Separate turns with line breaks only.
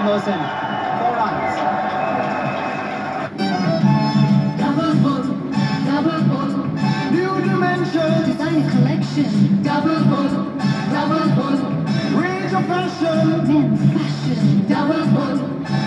Mohsin. 4 runs.
Double bull,
New dimension.
design a collection. Double bull,
Range of fashion.
men's fashion. Double bull,